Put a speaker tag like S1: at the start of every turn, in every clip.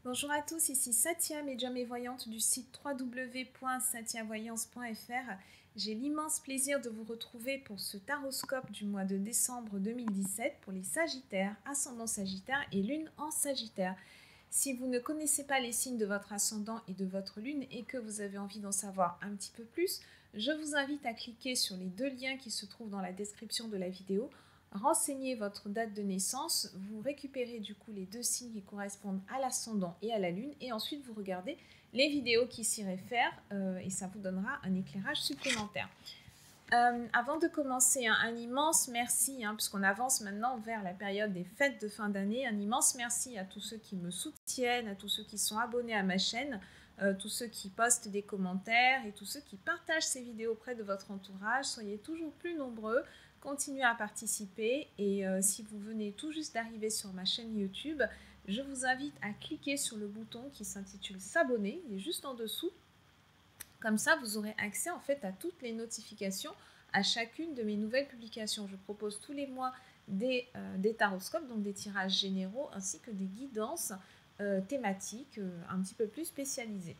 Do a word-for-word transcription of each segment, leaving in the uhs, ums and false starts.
S1: Bonjour à tous, ici Satia, médium et voyante du site w w w point satia voyance point f r. J'ai l'immense plaisir de vous retrouver pour ce taroscope du mois de décembre deux mille dix-sept pour les Sagittaires, ascendant Sagittaire et lune en Sagittaire. Si vous ne connaissez pas les signes de votre ascendant et de votre lune et que vous avez envie d'en savoir un petit peu plus, je vous invite à cliquer sur les deux liens qui se trouvent dans la description de la vidéo. Renseignez votre date de naissance, vous récupérez du coup les deux signes qui correspondent à l'ascendant et à la lune et ensuite vous regardez les vidéos qui s'y réfèrent euh, et ça vous donnera un éclairage supplémentaire. Euh, avant de commencer, hein, un immense merci, hein, puisqu'on avance maintenant vers la période des fêtes de fin d'année, un immense merci à tous ceux qui me soutiennent, à tous ceux qui sont abonnés à ma chaîne, euh, tous ceux qui postent des commentaires et tous ceux qui partagent ces vidéos auprès de votre entourage. Soyez toujours plus nombreux. Continuez à participer et euh, si vous venez tout juste d'arriver sur ma chaîne YouTube, je vous invite à cliquer sur le bouton qui s'intitule s'abonner, il est juste en dessous. Comme ça, vous aurez accès en fait à toutes les notifications à chacune de mes nouvelles publications. Je propose tous les mois des, euh, des taroscopes, donc des tirages généraux ainsi que des guidances euh, thématiques euh, un petit peu plus spécialisées.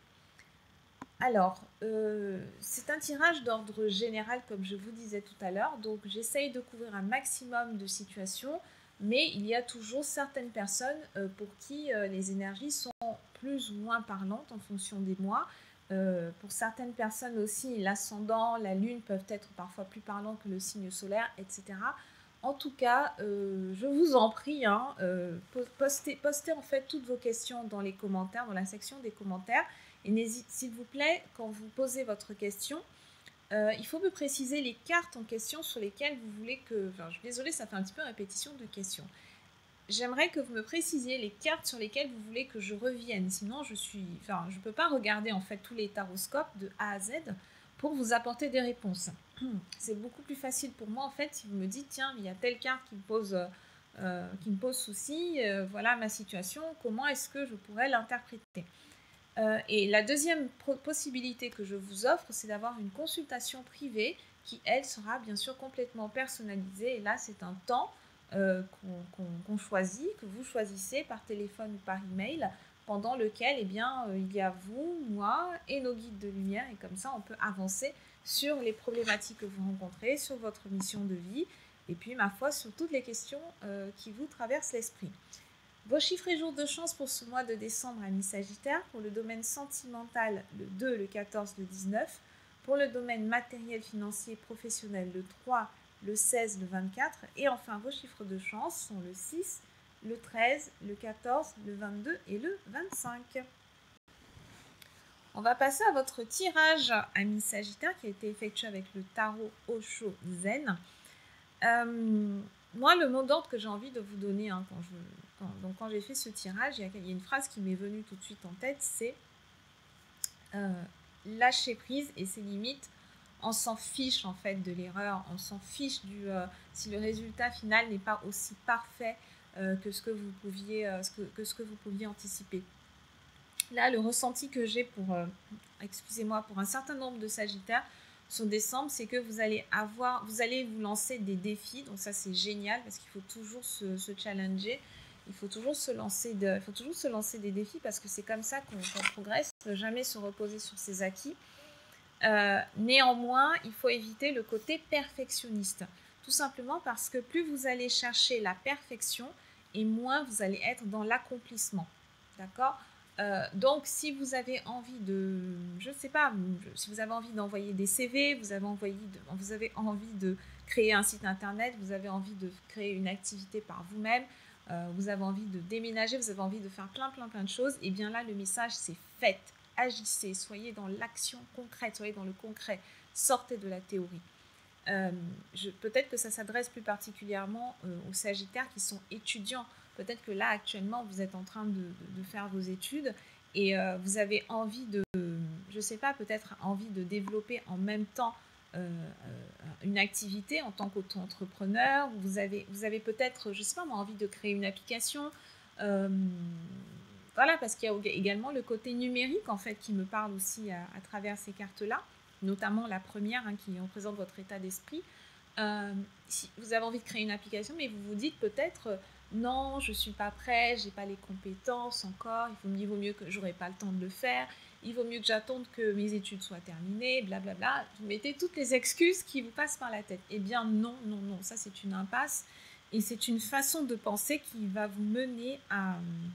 S1: Alors, euh, c'est un tirage d'ordre général, comme je vous disais tout à l'heure. Donc, j'essaye de couvrir un maximum de situations, mais il y a toujours certaines personnes euh, pour qui euh, les énergies sont plus ou moins parlantes en fonction des mois. Euh, pour certaines personnes aussi, l'ascendant, la lune peuvent être parfois plus parlants que le signe solaire, et cetera. En tout cas, euh, je vous en prie, hein, euh, postez, postez en fait toutes vos questions dans les commentaires, dans la section des commentaires. Et n'hésitez, s'il vous plaît, quand vous posez votre question, euh, il faut me préciser les cartes en question sur lesquelles vous voulez que... Enfin, je suis désolée, ça fait un petit peu répétition de questions. J'aimerais que vous me précisiez les cartes sur lesquelles vous voulez que je revienne. Sinon, je suis, enfin, je ne peux pas regarder en fait tous les taroscopes de A à Z pour vous apporter des réponses. C'est beaucoup plus facile pour moi en fait si vous me dites tiens, il y a telle carte qui me pose, euh, qui me pose souci, euh, voilà ma situation, comment est-ce que je pourrais l'interpréter. Euh, et la deuxième possibilité que je vous offre, c'est d'avoir une consultation privée qui, elle, sera bien sûr complètement personnalisée. Et là, c'est un temps euh, qu'on qu'on, qu'on choisit, que vous choisissez par téléphone ou par email, pendant lequel eh bien, euh, il y a vous, moi et nos guides de lumière. Et comme ça, on peut avancer sur les problématiques que vous rencontrez, sur votre mission de vie, et puis, ma foi, sur toutes les questions euh, qui vous traversent l'esprit. Vos chiffres et jours de chance pour ce mois de décembre, amis Sagittaire, pour le domaine sentimental, le deux, le quatorze, le dix-neuf, pour le domaine matériel, financier, professionnel, le trois, le seize, le vingt-quatre, et enfin vos chiffres de chance sont le six, le treize, le quatorze, le vingt-deux et le vingt-cinq. On va passer à votre tirage, amis Sagittaire, qui a été effectué avec le tarot Osho Zen. Euh, moi, le mot d'ordre que j'ai envie de vous donner, hein, quand je, quand, donc quand j'ai fait ce tirage, il y, a, il y a une phrase qui m'est venue tout de suite en tête, c'est euh, lâcher prise et ses limites. On s'en fiche en fait de l'erreur, on s'en fiche du euh, si le résultat final n'est pas aussi parfait euh, que ce que vous pouviez, euh, ce que, que ce que vous pouviez anticiper. Là, le ressenti que j'ai pour, euh, excusez-moi, pour un certain nombre de Sagittaires sur décembre, c'est que vous allez avoir, vous allez vous lancer des défis. Donc ça, c'est génial parce qu'il faut toujours se, se challenger. Il faut toujours se lancer de, il faut toujours se lancer des défis parce que c'est comme ça qu'on qu'on progresse. Il ne faut jamais se reposer sur ses acquis. Euh, néanmoins, il faut éviter le côté perfectionniste. Tout simplement parce que plus vous allez chercher la perfection et moins vous allez être dans l'accomplissement. D'accord ? Euh, donc, si vous avez envie de, je ne sais pas, si vous avez envie d'envoyer des C V, vous avez, envoyé de, vous avez envie de créer un site internet, vous avez envie de créer une activité par vous-même, euh, vous avez envie de déménager, vous avez envie de faire plein, plein, plein de choses, et bien là, le message, c'est faites, agissez, soyez dans l'action concrète, soyez dans le concret, sortez de la théorie. Euh, peut-être que ça s'adresse plus particulièrement euh, aux Sagittaires qui sont étudiants. Peut-être que là, actuellement, vous êtes en train de, de, de faire vos études et euh, vous avez envie de, je ne sais pas, peut-être envie de développer en même temps euh, une activité en tant qu'auto-entrepreneur. Vous avez, vous avez peut-être, je ne sais pas, envie de créer une application. Euh, voilà, parce qu'il y a également le côté numérique, en fait, qui me parle aussi à, à travers ces cartes-là, notamment la première, hein, qui représente votre état d'esprit. Euh, si vous avez envie de créer une application, mais vous vous dites peut-être... non, je ne suis pas prêt, je n'ai pas les compétences encore, il vaut, il vaut mieux que j'aurai pas le temps de le faire, il vaut mieux que j'attende que mes études soient terminées, blablabla. Vous mettez toutes les excuses qui vous passent par la tête. Eh bien non, non, non, ça c'est une impasse et c'est une façon de penser qui va vous mener à,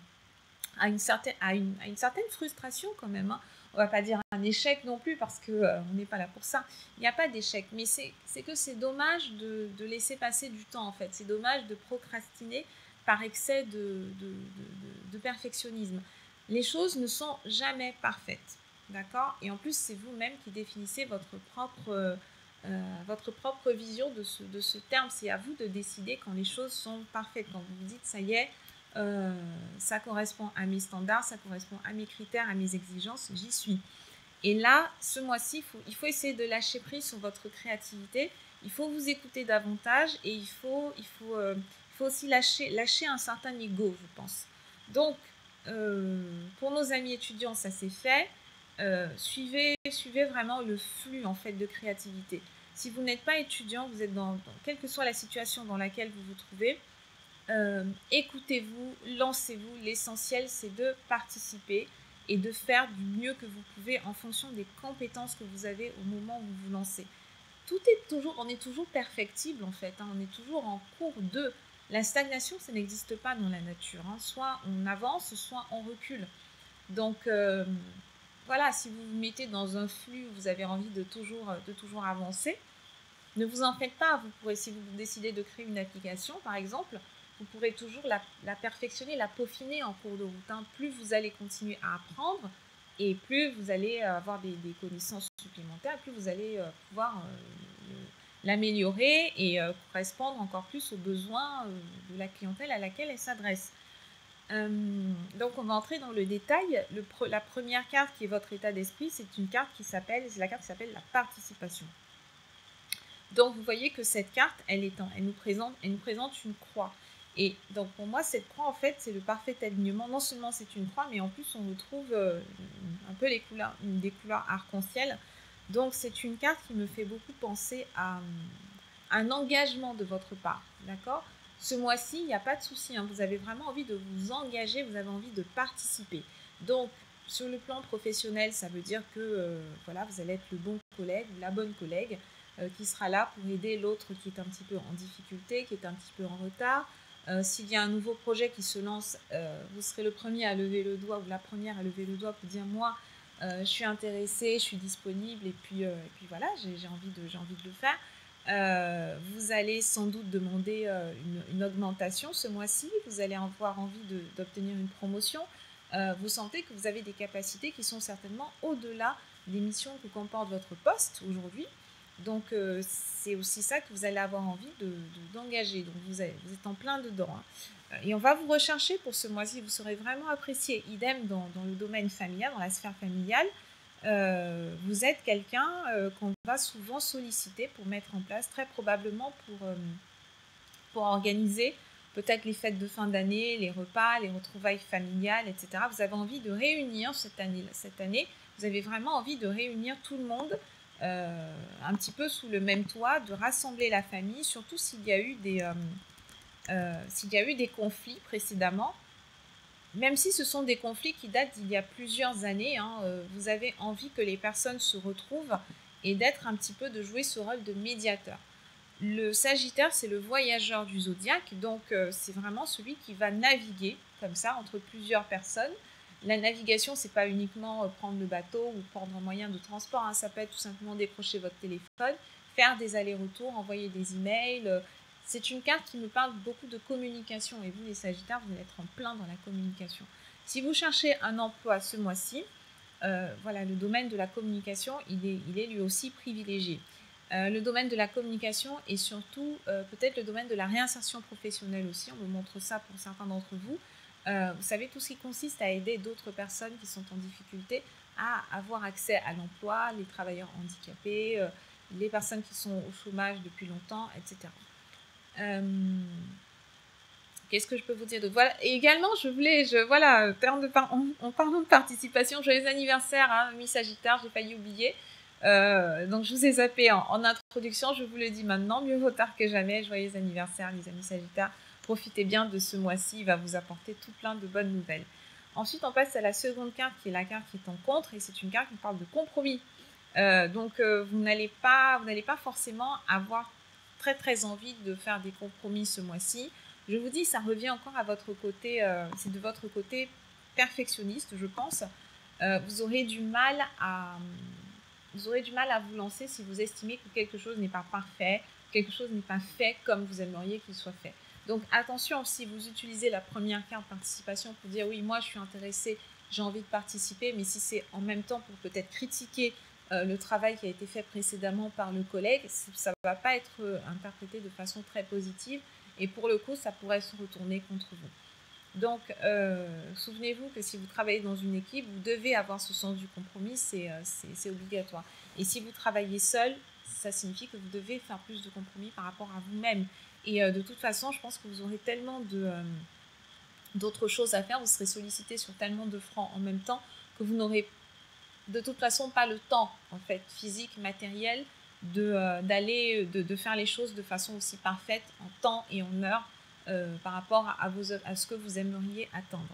S1: à, une, certaine, à, une, à une certaine frustration quand même. Hein. On ne va pas dire un échec non plus parce qu'on euh, n'est pas là pour ça. Il n'y a pas d'échec, mais c'est que c'est dommage de, de laisser passer du temps en fait. C'est dommage de procrastiner par excès de, de, de, de perfectionnisme. Les choses ne sont jamais parfaites, d'accord? Et en plus, c'est vous-même qui définissez votre propre, euh, votre propre vision de ce, de ce terme. C'est à vous de décider quand les choses sont parfaites, quand vous vous dites, ça y est, euh, ça correspond à mes standards, ça correspond à mes critères, à mes exigences, j'y suis. Et là, ce mois-ci, il faut, il faut essayer de lâcher prise sur votre créativité, il faut vous écouter davantage et il faut, il faut, euh, il faut aussi lâcher, lâcher un certain ego, je pense. Donc, euh, pour nos amis étudiants, ça c'est fait. Euh, suivez, suivez vraiment le flux en fait de créativité. Si vous n'êtes pas étudiant, vous êtes dans, dans quelle que soit la situation dans laquelle vous vous trouvez, euh, écoutez-vous, lancez-vous. L'essentiel, c'est de participer et de faire du mieux que vous pouvez en fonction des compétences que vous avez au moment où vous vous lancez. Tout est toujours, on est toujours perfectible en fait, hein, on est toujours en cours de. La stagnation, ça n'existe pas dans la nature. Hein. Soit on avance, soit on recule. Donc euh, voilà, si vous vous mettez dans un flux, vous avez envie de toujours, de toujours avancer, ne vous en faites pas. Vous pourrez, si vous décidez de créer une application, par exemple, vous pourrez toujours la, la perfectionner, la peaufiner en cours de route. Hein. Plus vous allez continuer à apprendre et plus vous allez avoir des, des connaissances supplémentaires, plus vous allez euh, pouvoir euh, l'améliorer et euh, correspondre encore plus aux besoins euh, de la clientèle à laquelle elle s'adresse. Euh, donc on va entrer dans le détail. Le, la première carte qui est votre état d'esprit, c'est une carte qui s'appelle, c'est la carte qui s'appelle la participation. Donc vous voyez que cette carte, elle, est en, elle, nous présente, elle nous présente une croix. Et donc pour moi, cette croix, en fait, c'est le parfait alignement. Non seulement c'est une croix, mais en plus on retrouve euh, un peu les couleurs, des couleurs arc-en-ciel. Donc c'est une carte qui me fait beaucoup penser à, à un engagement de votre part, d'accord? Ce mois-ci, il n'y a pas de souci, hein, vous avez vraiment envie de vous engager, vous avez envie de participer. Donc sur le plan professionnel, ça veut dire que euh, voilà, vous allez être le bon collègue, la bonne collègue, Euh, qui sera là pour aider l'autre qui est un petit peu en difficulté, qui est un petit peu en retard. Euh, S'il y a un nouveau projet qui se lance, euh, vous serez le premier à lever le doigt ou la première à lever le doigt pour dire moi, euh, je suis intéressée, je suis disponible et puis, euh, et puis voilà, j'ai envie, envie de le faire. Euh, vous allez sans doute demander euh, une, une augmentation ce mois-ci, vous allez avoir envie d'obtenir une promotion. Euh, vous sentez que vous avez des capacités qui sont certainement au-delà des missions que comporte votre poste aujourd'hui. Donc, euh, c'est aussi ça que vous allez avoir envie d'engager. De, de, Donc, vous, avez, vous êtes en plein dedans. Hein. Et on va vous rechercher pour ce mois-ci. Vous serez vraiment apprécié. Idem dans, dans le domaine familial, dans la sphère familiale. Euh, vous êtes quelqu'un euh, qu'on va souvent solliciter pour mettre en place, très probablement pour, euh, pour organiser peut-être les fêtes de fin d'année, les repas, les retrouvailles familiales, et cetera. Vous avez envie de réunir cette année, cette année, vous avez vraiment envie de réunir tout le monde euh, un petit peu sous le même toit, de rassembler la famille, surtout s'il y a eu des, euh, euh, s'il y a eu des conflits précédemment. Même si ce sont des conflits qui datent d'il y a plusieurs années, hein, euh, vous avez envie que les personnes se retrouvent et d'être un petit peu, de jouer ce rôle de médiateur. Le Sagittaire, c'est le voyageur du zodiaque, donc euh, c'est vraiment celui qui va naviguer comme ça entre plusieurs personnes. La navigation, c'est pas uniquement euh, prendre le bateau ou prendre un moyen de transport, hein, ça peut être tout simplement décrocher votre téléphone, faire des allers-retours, envoyer des emails. Euh, c'est une carte qui me parle beaucoup de communication et vous, les Sagittaires, vous allez être en plein dans la communication. Si vous cherchez un emploi ce mois-ci, euh, voilà, le domaine de la communication, il est, il est lui aussi privilégié. Euh, le domaine de la communication et surtout euh, peut-être le domaine de la réinsertion professionnelle aussi, on me montre ça pour certains d'entre vous. Euh, vous savez, tout ce qui consiste à aider d'autres personnes qui sont en difficulté à avoir accès à l'emploi, les travailleurs handicapés, euh, les personnes qui sont au chômage depuis longtemps, et cetera. Euh, Qu'est-ce que je peux vous dire d'autre? Voilà. Et également, je voulais, je, voilà, de par, en, en parlant de participation, joyeux anniversaire, hein, mi-Sagittaire, j'ai failli oublier. Euh, donc je vous ai zappé en, en introduction, je vous le dis maintenant, mieux vaut tard que jamais, joyeux anniversaire les amis Sagittaires. profitez bien de ce mois-ci, il va vous apporter tout plein de bonnes nouvelles. Ensuite, on passe à la seconde carte qui est la carte qui est en contre et c'est une carte qui parle de compromis. Euh, donc, euh, vous n'allez pas, vous n'allez pas forcément avoir très très envie de faire des compromis ce mois-ci. Je vous dis, ça revient encore à votre côté, euh, c'est de votre côté perfectionniste, je pense. Euh, vous aurez du mal à, vous aurez du mal à vous lancer si vous estimez que quelque chose n'est pas parfait, quelque chose n'est pas fait comme vous aimeriez qu'il soit fait. Donc attention, si vous utilisez la première carte participation pour dire oui, moi je suis intéressée, j'ai envie de participer, mais si c'est en même temps pour peut-être critiquer euh, le travail qui a été fait précédemment par le collègue, ça ne va pas être euh, interprété de façon très positive et pour le coup, ça pourrait se retourner contre vous. Donc, euh, souvenez-vous que si vous travaillez dans une équipe, vous devez avoir ce sens du compromis, c'est euh, obligatoire. Et si vous travaillez seul, ça signifie que vous devez faire plus de compromis par rapport à vous-même. Et euh, de toute façon, je pense que vous aurez tellement de, euh, d'autres choses à faire, vous serez sollicité sur tellement de fronts en même temps que vous n'aurez de toute façon pas le temps, en fait, physique, matériel, de, euh, d'aller, de, de faire les choses de façon aussi parfaite en temps et en heure euh, par rapport à, vos, à ce que vous aimeriez attendre.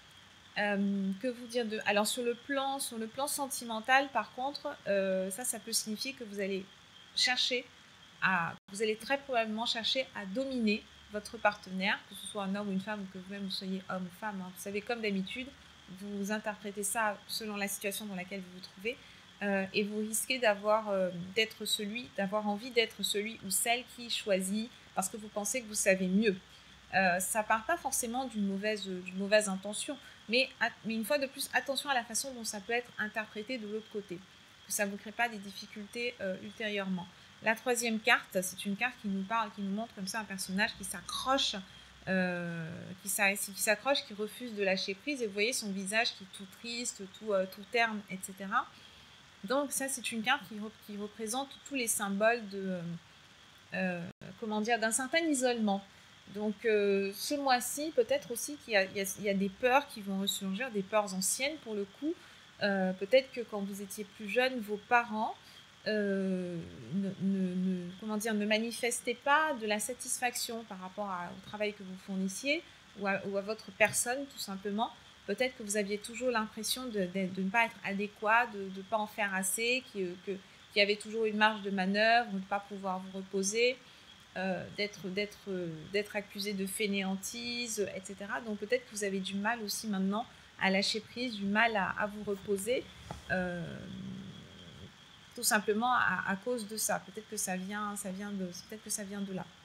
S1: Euh, que vous dire de... Alors sur le plan, sur le plan sentimental, par contre, euh, ça, ça peut signifier que vous allez chercher à... Vous allez très probablement chercher à dominer votre partenaire, que ce soit un homme ou une femme, ou que vous-même vous soyez homme ou femme. Hein. Vous savez, comme d'habitude, vous interprétez ça selon la situation dans laquelle vous vous trouvez. Euh, et vous risquez d'avoir euh, d'être celui, d'avoir envie d'être celui ou celle qui choisit parce que vous pensez que vous savez mieux. Euh, ça part pas forcément d'une mauvaise, d'une mauvaise intention, mais, mais une fois de plus, attention à la façon dont ça peut être interprété de l'autre côté, que ça ne vous crée pas des difficultés euh, ultérieurement. La troisième carte, c'est une carte qui nous parle, qui nous montre comme ça un personnage qui s'accroche, euh, qui s'accroche, qui refuse de lâcher prise, et vous voyez son visage qui est tout triste, tout, euh, tout terne, et cetera. Donc ça, c'est une carte qui, qui représente tous les symboles de, euh, comment dire, d'un certain isolement. Donc euh, ce mois-ci, peut-être aussi qu'il y, y, y a des peurs qui vont ressurgir, des peurs anciennes pour le coup. Euh, peut-être que quand vous étiez plus jeune, vos parents euh, ne, ne, ne, comment dire, ne manifestaient pas de la satisfaction par rapport à, au travail que vous fournissiez ou à, ou à votre personne tout simplement. Peut-être que vous aviez toujours l'impression de, de, de ne pas être adéquat, de ne pas en faire assez, qu'il y avait toujours une marge de manœuvre, de ne pas pouvoir vous reposer. Euh, d'être, d'être, d'être accusé de fainéantise, et cetera. Donc peut-être que vous avez du mal aussi maintenant à lâcher prise, du mal à, à vous reposer, euh, tout simplement à, à cause de ça. Peut-être que ça vient, ça vient de, peut-être que ça vient de là.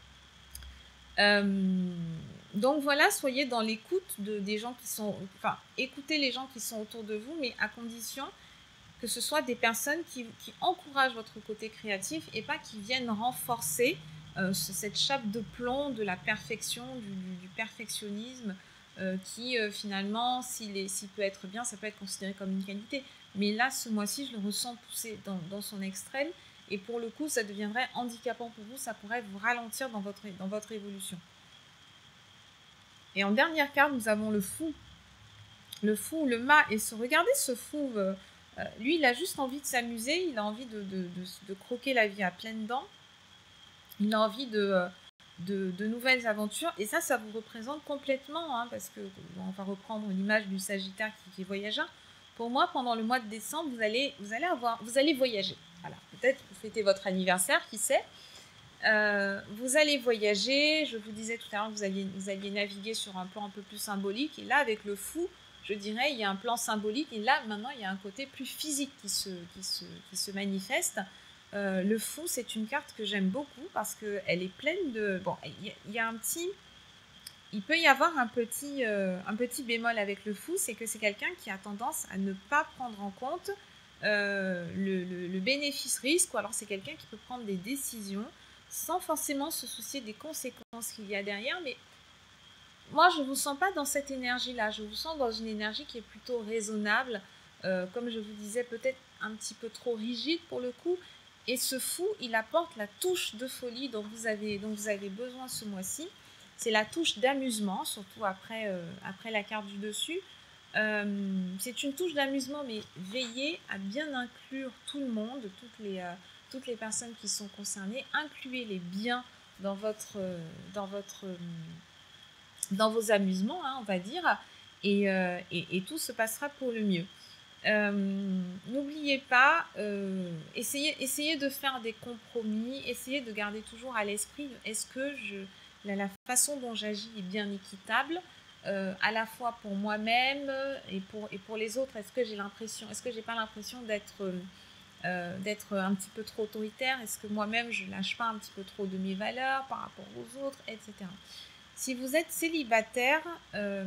S1: Euh, donc voilà, soyez dans l'écoute de, des gens qui sont, enfin, écoutez les gens qui sont autour de vous, mais à condition que ce soit des personnes qui, qui encouragent votre côté créatif et pas qui viennent renforcer euh, cette chape de plomb de la perfection, du, du, du perfectionnisme, euh, qui euh, finalement, s'il, s'il peut être bien, ça peut être considéré comme une qualité. Mais là, ce mois-ci, je le ressens pousser dans, dans son extrême, et pour le coup, ça deviendrait handicapant pour vous, ça pourrait vous ralentir dans votre, dans votre évolution. Et en dernière carte, nous avons le fou. Le fou, le mât, et se regardez ce fou... Euh, Euh, lui, il a juste envie de s'amuser, il a envie de, de, de, de croquer la vie à pleines dents, il a envie de, de, de nouvelles aventures, et ça, ça vous représente complètement, hein, parce que, on va reprendre l'image du Sagittaire qui, qui est voyageur. Pour moi, pendant le mois de décembre, vous allez, vous allez, avoir, vous allez voyager. Voilà. Peut-être vous fêtez votre anniversaire, qui sait. Euh, vous allez voyager, je vous disais tout à l'heure que vous alliez, vous alliez naviguer sur un plan un peu plus symbolique, et là, avec le fou, je dirais, il y a un plan symbolique, et là, maintenant, il y a un côté plus physique qui se, qui se, qui se manifeste. Euh, le fou, c'est une carte que j'aime beaucoup, parce qu'elle est pleine de... Bon, il y, il y a un petit... Il peut y avoir un petit, euh, un petit bémol avec le fou, c'est que c'est quelqu'un qui a tendance à ne pas prendre en compte euh, le, le, le bénéfice-risque, ou alors c'est quelqu'un qui peut prendre des décisions sans forcément se soucier des conséquences qu'il y a derrière, mais moi, je ne vous sens pas dans cette énergie-là. Je vous sens dans une énergie qui est plutôt raisonnable. Euh, comme je vous disais, peut-être un petit peu trop rigide pour le coup. Et ce fou, il apporte la touche de folie dont vous avez, dont vous avez besoin ce mois-ci. C'est la touche d'amusement, surtout après, euh, après la carte du dessus. Euh, c'est une touche d'amusement, mais veillez à bien inclure tout le monde, toutes les, euh, toutes les personnes qui sont concernées. Incluez-les bien dans, votre, dans, votre, dans vos amusements, hein, on va dire, et, euh, et, et tout se passera pour le mieux. Euh, N'oubliez pas, euh, essayez, essayez de faire des compromis, essayez de garder toujours à l'esprit est-ce que je, la, la façon dont j'agis est bien équitable, euh, à la fois pour moi-même et pour, et pour les autres. Est-ce que j'ai l'impression, est-ce que j'ai pas l'impression d'être euh, d'être un petit peu trop autoritaire? Est-ce que moi-même je lâche pas un petit peu trop de mes valeurs par rapport aux autres, et cetera. Si vous êtes célibataire, euh,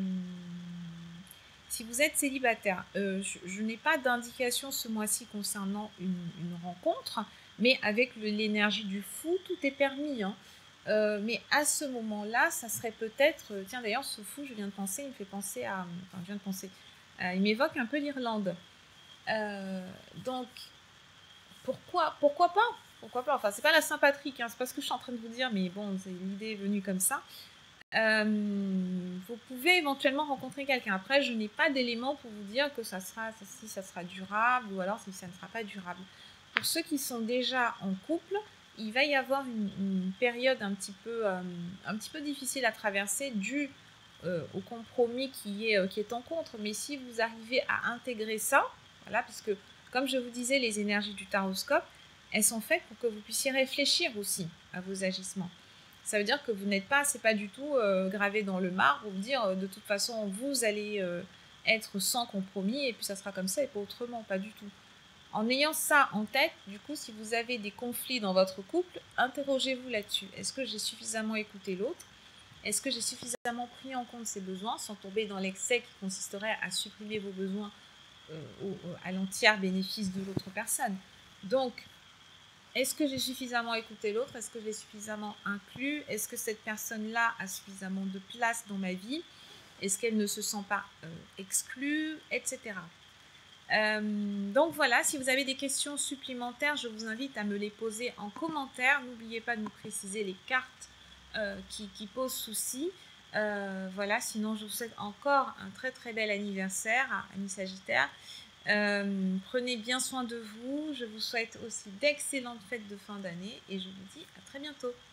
S1: Si vous êtes célibataire, euh, je, je n'ai pas d'indication ce mois-ci concernant une, une rencontre, mais avec l'énergie du fou, tout est permis. Hein. Euh, mais à ce moment-là, ça serait peut-être... Tiens, d'ailleurs, ce fou, je viens de penser, il me fait penser à... Enfin, je viens de penser... Euh, il m'évoque un peu l'Irlande. Euh, donc, pourquoi, pourquoi pas Pourquoi pas Enfin, c'est pas la Saint-Patrick, hein, c'est pas ce que je suis en train de vous dire, mais bon, l'idée est venue comme ça. Euh, vous pouvez éventuellement rencontrer quelqu'un. Après, je n'ai pas d'éléments pour vous dire que ça sera, si ça sera durable ou alors si ça ne sera pas durable. Pour ceux qui sont déjà en couple, il va y avoir une, une période un petit, peu, euh, un petit peu difficile à traverser due euh, au compromis qui est, euh, qui est en contre. Mais si vous arrivez à intégrer ça, voilà, puisque comme je vous disais, les énergies du taroscope, elles sont faites pour que vous puissiez réfléchir aussi à vos agissements. Ça veut dire que vous n'êtes pas, c'est pas du tout euh, gravé dans le marbre, vous dire euh, de toute façon vous allez euh, être sans compromis et puis ça sera comme ça et pas autrement, pas du tout. En ayant ça en tête, du coup, si vous avez des conflits dans votre couple, interrogez-vous là-dessus. Est-ce que j'ai suffisamment écouté l'autre? Est-ce que j'ai suffisamment pris en compte ses besoins sans tomber dans l'excès qui consisterait à supprimer vos besoins euh, au, à l'entier bénéfice de l'autre personne? Donc, est-ce que j'ai suffisamment écouté l'autre? Est-ce que j'ai suffisamment inclus? Est-ce que cette personne-là a suffisamment de place dans ma vie? Est-ce qu'elle ne se sent pas euh, exclue, et cetera. Euh, donc voilà, si vous avez des questions supplémentaires, je vous invite à me les poser en commentaire. N'oubliez pas de nous préciser les cartes euh, qui, qui posent souci. Euh, voilà, sinon je vous souhaite encore un très très bel anniversaire, amis Sagittaires. Euh, prenez bien soin de vous. Je vous souhaite aussi d'excellentes fêtes de fin d'année et je vous dis à très bientôt.